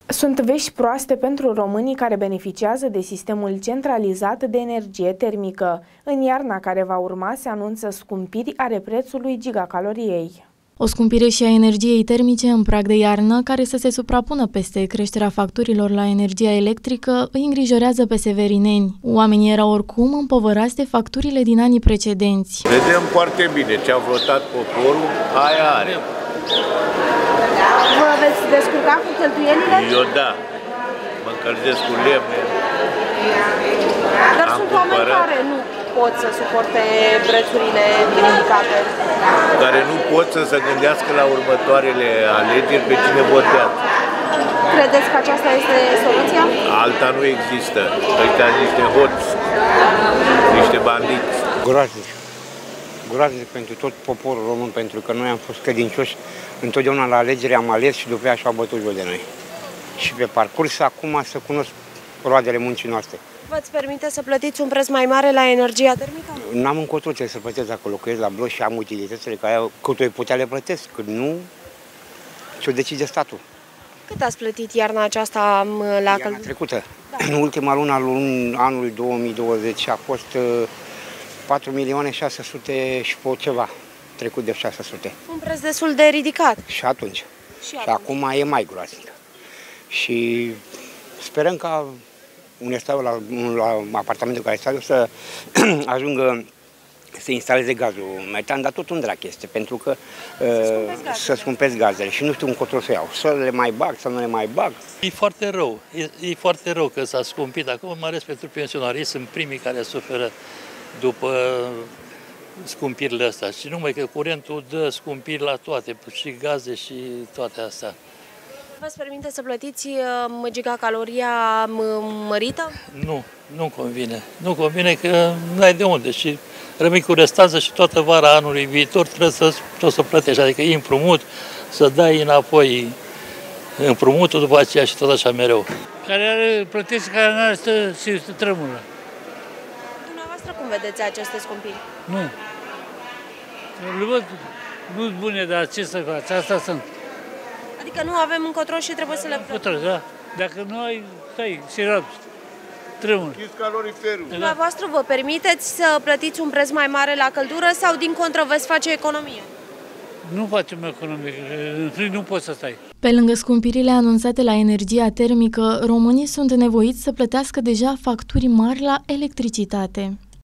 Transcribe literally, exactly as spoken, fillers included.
Sunt vești proaste pentru românii care beneficiază de sistemul centralizat de energie termică. În iarna care va urma se anunță scumpiri ale prețului gigacaloriei. O scumpire și a energiei termice în prag de iarnă, care să se suprapună peste creșterea facturilor la energia electrică, îi îngrijorează pe severineni. Oamenii erau oricum împovărați de facturile din anii precedenți. Vedem foarte bine ce a votat poporul, aia are. Vă veți descurca cu cheltuielile? Eu da, mă încălzesc cu lemne. Dar Am sunt cumpărat. oameni care nu pot să suporte prețurile ridicate. Care nu pot să se gândească la următoarele alegeri pe cine votează. Credeți că aceasta este soluția? Alta nu există. Ăștia sunt niște hoți, niște bandiți. Groaznic. Groaznic pentru tot poporul român, pentru că noi am fost credincioși întotdeauna la alegeri, am ales și după aceea și-au bătut joc de noi. Și pe parcurs acum să cunosc roadele muncii noastre. V-ați permite să plătiți un preț mai mare la energia termică? N-am încotro, trebuie să plătesc acolo, că ești la bloc și am utilitățile care cât o putea le plătesc, cât nu, ce-o decide statul. Cât ați plătit iarna aceasta la căldură? Iarna trecută, da. În ultima lună al anului două mii douăzeci a fost patru milioane șase sute și pe ceva, trecut de șase sute. Un preț destul de ridicat. Și atunci. Și, și atunci. acum e mai groaznic. Și sperăm ca unde stau la, la apartamentul care stau să ajungă să instaleze gazul metan, dar tot un drac este, pentru că uh, să scumpesc gazele și nu știu încotro să iau. Să le mai bag, să nu le mai bag. E foarte rău, e, e foarte rău că s-a scumpit acum, mai ales pentru pensionari, ei sunt primii care suferă după scumpirile astea. Și numai că curentul dă scumpiri la toate, și gaze și toate astea. V-ați permite să plătiți gigacaloria mărită? Nu, nu convine. Nu convine că nu ai de unde și rămâi cu restanță și toată vara anului viitor trebuie să, trebuie să plătești. Adică e împrumut, să dai înapoi împrumutul după aceea și tot așa mereu. Care are plătește, care nu are stă și stă tremură. Dumneavoastră cum vedeți aceste scumpiri? Nu. Le văd, nu-s bune, dar ce să faci? Asta sunt. Adică nu avem încotro și trebuie să le plătim. Da. Dacă nu ai, stai, și răbzi. Tremur. Dumneavoastră vă permiteți să plătiți un preț mai mare la căldură sau din contră veți face economie? Nu facem economie, în frig nu poți să stai. Pe lângă scumpirile anunțate la energia termică, românii sunt nevoiți să plătească deja facturi mari la electricitate.